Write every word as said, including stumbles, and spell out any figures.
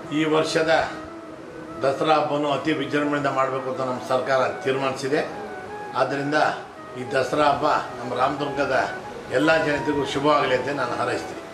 ಈ ವರ್ಷದ ದಸರಾ ಹಬ್ಬವನ್ನು ಅತಿ ವಿಜೃಂಭಣೆಯಿಂದ ಮಾಡಬೇಕು ಅಂತ ನಮ್ಮ ಸರ್ಕಾರ ತೀರ್ಮಾನಿಸಿದೆ. ಆದ್ದರಿಂದ ಈ ದಸರಾ ಹಬ್ಬ ನಮ್ಮ ರಾಮದುರ್ಗದ ಎಲ್ಲ ಜನತೆಗೂ ಶುಭವಾಗಲಿ ಅಂತ ನಾನು ಹಾರೈಸ್ತೀನಿ.